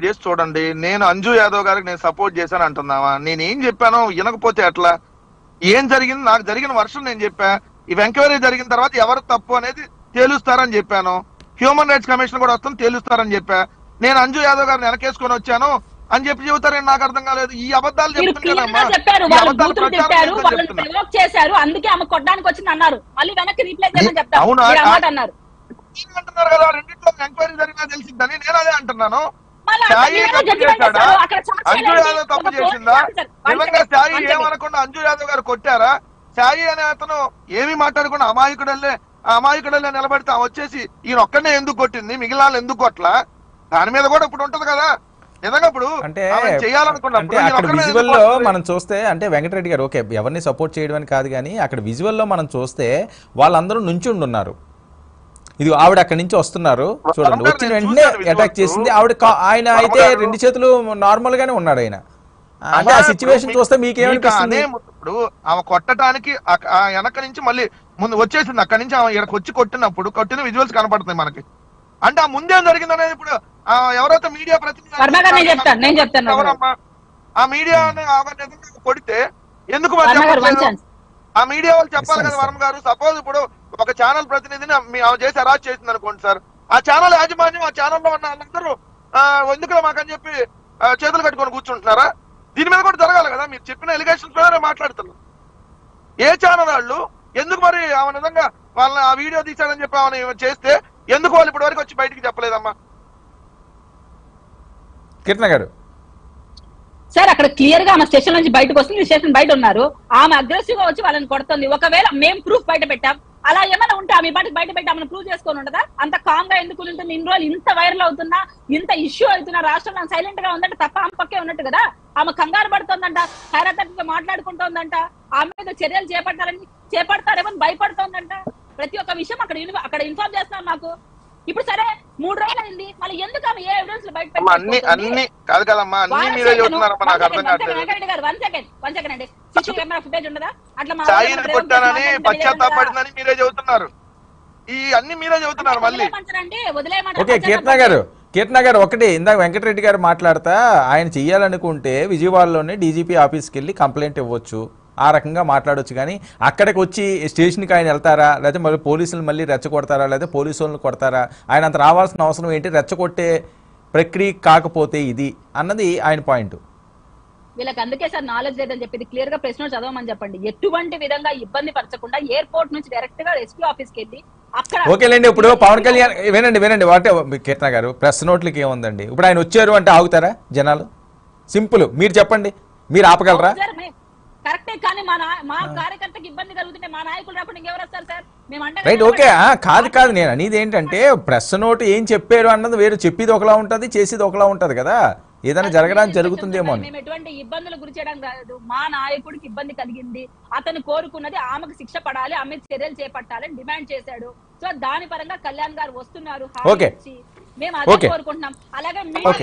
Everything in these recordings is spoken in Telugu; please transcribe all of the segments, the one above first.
చేసి చూడండి. నేను అంజు యాదవ్ గారికి నేను సపోర్ట్ చేశాను అంటున్నావా? నేను ఏం చెప్పానో వినకపోతే ఎట్లా? ఏం జరిగింది, నాకు జరిగిన వర్షం నేను చెప్పా. ఈ ఎంక్వైరీ జరిగిన తర్వాత ఎవరు తప్పు అనేది తేలుస్తారని చెప్పాను. హ్యూమన్ రైట్స్ కమిషన్ కూడా వస్తుంది, తేలుస్తారని చెప్పా. నేను అంజు యాదవ్ గారిని వెనకేసుకొని వచ్చాను అని చెప్పి చెబుతారని నాకు అర్థం కాలేదు. ఈ అబద్ధాలు చెప్తున్నారమ్మా, అవునా అంటున్నారు కదా, రెండింటిలో ఎంక్వైరీ జరిగినా తెలిసిందని నేను అదే అంటున్నాను. సాయి తప్పు చేశాడా, అంజు యాదవ్ తప్పు చేసిందా? నిజంగా సాయి ఏమనకుండా అంజు యాదవ్ గారు కొట్టారా? సాయి అనే అతను ఏమీ మాట్లాడకుండా అమాయకుడల్లే నిలబడితే వచ్చేసి ఈయన ఒక్కడనే ఎందుకు కొట్టింది, మిగిలిన వాళ్ళు ఎందుకు కొట్లా? దాని మీద కూడా ఇప్పుడు ఉంటది కదా. నిజంగా ఇప్పుడు అంటే అక్కడ విజువల్ లో మనం చూస్తే, అంటే వెంకటరెడ్డి గారు ఓకే ఎవరిని సపోర్ట్ చేయడం అని కాదు, కానీ అక్కడ విజువల్ లో మనం చూస్తే వాళ్ళందరూ నుంచుండున్నారు. ఇది ఆవిడ అక్కడి నుంచి వస్తున్నారు చూడండి, వచ్చిన వెంటనే అటాక్ చేసింది ఆవిడ. ఆయన అయితే 2 చేతులు నార్మల్ గానే ఉన్నాడు ఆయన. అంటే ఆ సిచ్యువేషన్ చూస్తే మీకేమనిపిస్తుంది? ఇప్పుడు ఆమె కొట్టడానికి వెనక నుంచి మళ్ళీ ముందు వచ్చేసింది, అక్కడి నుంచి ఆమె ఇక్కడికి వచ్చి కొట్టిన విజువల్స్ కనపడుతున్నాయి మనకి. అంటే ఆ ముందేం జరిగింది అనేది ఇప్పుడు ఎవరైతే మీడియా ప్రతినిధి ఎవరమ్మా ఆ మీడియా కొడితే ఎందుకు ఆ మీడియా వాళ్ళు చెప్పాలి కదా వర్మ గారు. సపోజ్ ఇప్పుడు ఒక ఛానల్ ప్రతినిధిని ఆమె చేసి అరెస్ట్ చేసింది అనుకోండి సార్, ఆ ఛానల్ యాజమాన్యం ఆ ఛానల్లో ఉన్న వాళ్ళందరూ ఎందుకులో మాకని చెప్పి చేతులు కట్టుకొని కూర్చుంటున్నారా? దీని మీద కూడా జరగాలి కదా. మీరు చెప్పిన ఎలిగేషన్స్ మీద మాట్లాడుతున్నారు. ఏ ఛానల్ వాళ్ళు ఎందుకు మరి ఆమె నిజంగా వాళ్ళని ఆ వీడియో తీశాడని చెప్పి ఆమె చేస్తే ఎందుకు వాళ్ళు ఇప్పటి వరకు వచ్చి బయటికి చెప్పలేదమ్మా? కీర్తన గారు సార్ అక్కడ క్లియర్ గా ఆమె స్టేషన్ నుంచి బయటకు వస్తుంది, స్టేషన్ బయట ఉన్నారు, ఆమె అగ్రెసివ్ గా వచ్చి వాళ్ళని కొడుతుంది. ఒకవేళ మేము ప్రూఫ్ బయట పెట్టాం, అలా ఏమైనా ఉంటే ఆమె బయట పెట్టి ఆమెను ప్రూవ్ చేసుకొని ఉండదా? అంత కామ్ గా ఎందుకు ఉంటుంది? ఇన్ని రోజులు ఇంత వైరల్ అవుతున్నా, ఇంత ఇష్యూ అవుతున్నా, రాష్ట్రంలో సైలెంట్ గా ఉందంటే తప్ప ఆమె పక్కే ఉన్నట్టు కదా. ఆమె కంగారు పడుతోందంట, హైరాతగా మాట్లాడుకుంటోందంట, ఆమె మీద చర్యలు చేపడతారేమని భయపడుతోందంట. ప్రతి ఒక్క విషయం అక్కడ ఇన్ఫార్మ్ చేస్తున్నారు మాకు. ఇప్పుడు సరే 3 రోజులు అయింది, మళ్ళీ ఎందుకు ఆమె ఏ ఎవిడెన్స్ బయట అన్ని కాదు కదమ్మా, అన్ని మీరే చెబుతున్నారమ్మా. నాకు అర్థం కావట్లేదు. వన్ సెకండ్ అండి, సిసి కెమెరా ఫుటేజ్ ఉండదా? అట్లా సాయిని కొట్టానని పశ్చాత్తాపడిందని మీరే చెబుతున్నారు. ఈ అన్ని మీరే చెబుతున్నారు మళ్ళీ. ఓకే కీర్తన గారు ఒకటి ఇందాక వెంకటరెడ్డి గారు మాట్లాడతా, ఆయన చెయ్యాలనుకుంటే విజయవాడలోనే డీజీపీ ఆఫీస్కి వెళ్ళి కంప్లైంట్ ఇవ్వచ్చు, ఆ రకంగా మాట్లాడొచ్చు. కానీ అక్కడికి వచ్చి స్టేషన్కి ఆయన వెళ్తారా, లేకపోతే మళ్ళీ పోలీసులు మళ్ళీ రెచ్చగొడతారా, లేకపోతే పోలీసు వాళ్ళని కొడతారా? ఆయన అంత రావాల్సిన అవసరం ఏంటి? రెచ్చగొట్టే ప్రక్రియ కాకపోతే ఇది అన్నది ఆయన పాయింట్. వీళ్ళకి అందుకే సార్ నాలెడ్జ్ లేదని చెప్పేది క్లియర్ గా ప్రెస్ నోట్ చదవమని చెప్పండి. ఎటువంటి విధంగా ఇబ్బంది పరచకుండా ఎయిర్పోర్ట్ నుంచి డైరెక్ట్ గా ఎస్పీ ఆఫీస్కి వెళ్ళి అక్కడ. ఓకేలేండి, ఇప్పుడు పవన్ కళ్యాణ్ వినండి అంటే కీర్తన గారు ప్రెస్ నోట్లకి ఏముందండి? ఇప్పుడు ఆయన వచ్చారు అంటే ఆగుతారా జనాలు? సింపుల్, మీరు చెప్పండి, మీరు ఆపగలరా? కరెక్టే, కానీ మా కార్యకర్తకి ఇబ్బంది కలుగుతుంటే మా నాయకులు రాకుండా ఇంకెవరు వస్తారు సార్? మేము అంటే రైట్ ఓకే కాదు నేను అనేది ఏంటంటే ప్రెస్ నోట్ ఏం చెప్పారు అన్నది వేరు, చెప్పేది ఒకలా ఉంటది, చేసేది ఒకలా ఉంటది కదా. ఏదైనా జరగడానికి జరుగుతుందేమో. మేము ఎటువంటి ఇబ్బందులు గురి చేయడం కాదు, మా నాయకుడికి ఇబ్బంది కలిగింది, అతను కోరుకున్నది ఆమెకు శిక్ష పడాలి, ఆమె చర్యలు చేపట్టాలని డిమాండ్ చేశాడు. సో దాని పరంగా కళ్యాణ్ గారు వస్తున్నారు, మేము అదే కోరుకుంటున్నాం. అలాగే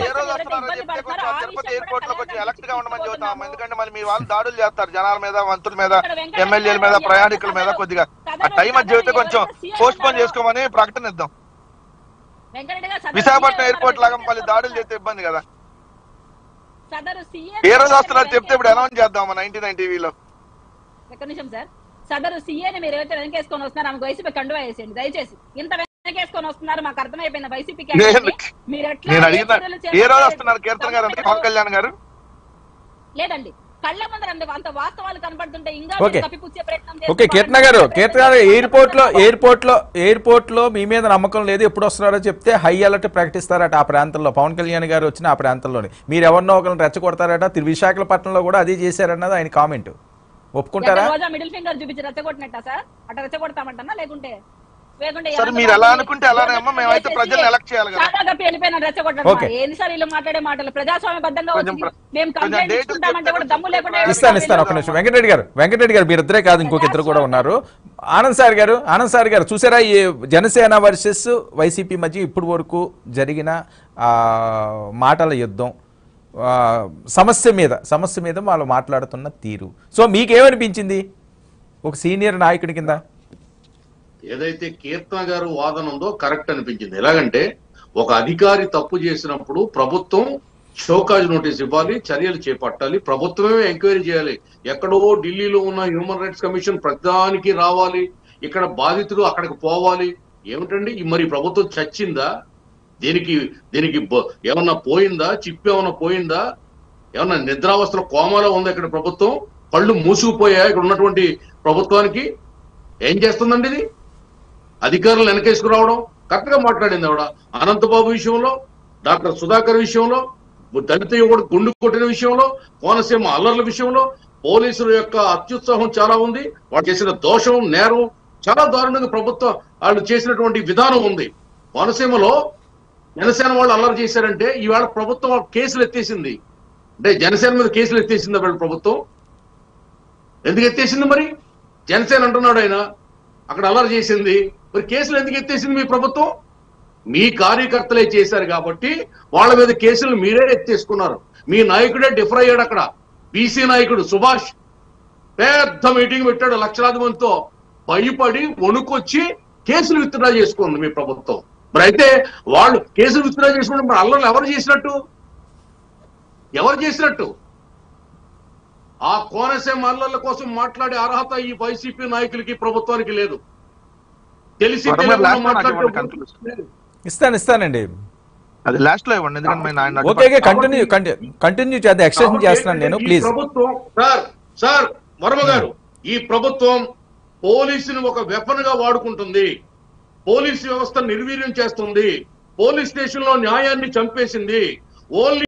ఎందుకంటే మళ్ళీ మీ వాళ్ళు దాడులు చేస్తారు జనాల మీద, మంత్రుల మీద, ఎమ్మెల్యేల మీద, ప్రయాణికుల మీద. కొద్దిగా టైం అది చెబితే కొంచెం పోస్ట్ పోన్ చేసుకోమని ప్రకటన ఇద్దాం. విశాఖపట్నం ఎయిర్పోర్ట్ లాగా మళ్ళీ దాడులు చేస్తే ఇబ్బంది కదా. ఏ రోజు వస్తున్నారు చెప్తే ఇప్పుడు అనౌన్స్ చేద్దాం 99 టీవీలో. ఒక్క నిమిషం సార్, సదరు సీఏని మీరు ఏవైతే వెనకేసుకొని వస్తున్నారు ఆమెకు వైసీపీ కండువా వేసేయండి దయచేసి. ఇంత వెనకేసుకొని వస్తున్నారు మాకు అర్థమైపోయింది వైసీపీకి. మీరు ఏ రోజు వస్తున్నారు కీర్తన గారు, పవన్ కళ్యాణ్ గారు? లేదండి, కళ్ళ ముందర అంత వాస్తవాలు కనపడుతుంటే ఇంకా కప్పిపుచ్చే ప్రయత్నం. ఓకే కీర్తన గారు ఎయిర్పోర్ట్ లో మీ మీద నమ్మకం లేదు, ఎప్పుడు వస్తున్నారో చెప్తే హై అలర్ట్ ప్రకటిస్తారట ఆ ప్రాంతంలో. పవన్ కళ్యాణ్ గారు వచ్చిన ఆ ప్రాంతంలోని మీరు ఎవరినో ఒకరిని రెచ్చగొడతారట. విశాఖపట్నంలో కూడా అది చేశారన్నది ఆయన కామెంట్. ఒప్పుకుంటారా? మిడిల్ ఫింగర్ చూపించి రెచ్చగొట్టినట్ట సార్, అట్లా రెచ్చగొడతామంటా లేకుంటే మీరు ఎలా అనుకుంటే అలానే అమ్మా, మేమైతే ప్రజల్ని ఎలక్ట్ చేయాలి కదా. ఏంది సార్ వీళ్ళు మాట్లాడే మాటలు? ప్రజాస్వామ్యబద్ధంగా ఇస్తాను ఒక నిమిషం. వెంకటరెడ్డి గారు మీరిద్దరే కాదు, ఇంకొక ఇద్దరు కూడా ఉన్నారు. ఆనంద్ సార్ గారు చూసారా ఈ జనసేన వర్సెస్ వైసీపీ మధ్య ఇప్పుడు వరకు జరిగిన మాటల యుద్ధం, సమస్య మీద వాళ్ళు మాట్లాడుతున్న తీరు? సో మీకేమనిపించింది ఒక సీనియర్ నాయకుడి కింద? ఏదైతే కీర్తన గారు వాదన ఉందో కరెక్ట్ అనిపించింది. ఎలాగంటే ఒక అధికారి తప్పు చేసినప్పుడు ప్రభుత్వం షోకాజ్ నోటీస్ ఇవ్వాలి, చర్యలు చేపట్టాలి, ప్రభుత్వమే ఎంక్వైరీ చేయాలి. ఎక్కడో ఢిల్లీలో ఉన్న హ్యూమన్ రైట్స్ కమిషన్ ప్రతిదానికి రావాలి, ఇక్కడ బాధితులు అక్కడికి పోవాలి. ఏమిటండి మరి ప్రభుత్వం చచ్చిందా? దీనికి ఏమన్నా పోయిందా? చిప్పు ఏమన్నా పోయిందా? ఏమన్నా నిద్రావస్థలో కోమాలో ఉందా ఇక్కడ ప్రభుత్వం? కళ్ళు మూసుకుపోయా ఇక్కడ ఉన్నటువంటి ప్రభుత్వానికి? ఏం చేస్తుందండి ఇది? అధికారులు వెనకేసుకురావడం. కరెక్ట్ గా మాట్లాడింది ఆవిడ అనంతబాబు విషయంలో, డాక్టర్ సుధాకర్ విషయంలో, దళిత యువకుడు గుండు కొట్టిన విషయంలో, కోనసీమ అల్లర్ల విషయంలో పోలీసుల యొక్క అత్యుత్సాహం చాలా ఉంది. వాళ్ళు చేసిన దోషం, నేరం చాలా దారుణంగా ప్రభుత్వం వాళ్ళు చేసినటువంటి విధానం ఉంది. కోనసీమలో జనసేన వాళ్ళు అల్లరి చేశారంటే ఈవేళ ప్రభుత్వం కేసులు ఎత్తేసింది. అంటే జనసేన మీద కేసులు ఎత్తేసిందా వీళ్ళ ప్రభుత్వం? ఎందుకు ఎత్తేసింది? మరి జనసేన అంటున్నాడు ఆయన అక్కడ అల్లరి చేసింది, మరి కేసులు ఎందుకు ఎత్తేసింది మీ ప్రభుత్వం? మీ కార్యకర్తలే చేశారు కాబట్టి వాళ్ళ మీద కేసులు మీరే ఎత్తేసుకున్నారు. మీ నాయకుడే డిఫర్ అయ్యాడు. అక్కడ బీసీ నాయకుడు సుభాష్ పెద్ద మీటింగ్ పెట్టాడు లక్షలాది మందితో. భయపడి వణుకొచ్చి కేసులు విత్డ్రా చేసుకుంది మీ ప్రభుత్వం. మరి అయితే వాళ్ళు కేసులు విత్డ్రా చేసుకుంటే మరి అల్లర్లు ఎవరు చేసినట్టు? ఆ కోనసీమ అల్లర్ల కోసం మాట్లాడే అర్హత ఈ వైసీపీ నాయకులకి, ప్రభుత్వానికి లేదు. తెలిసి ఇస్తానండి. అది లాస్ట్ లో ఇవ్వండి, ఎందుకంటే ఓకే కంటిన్యూ చేద్దాం. ఎక్స్టెన్షన్ చేస్తున్నాను నేను, ప్లీజ్. ప్రభుత్వం సార్ వర్మ గారు, ఈ ప్రభుత్వం పోలీసుని ఒక వెపన్ గా వాడుకుంటుంది. పోలీసు వ్యవస్థ నిర్వీర్యం చేస్తుంది. పోలీస్ స్టేషన్ లో న్యాయాన్ని చంపేసింది. ఓన్లీ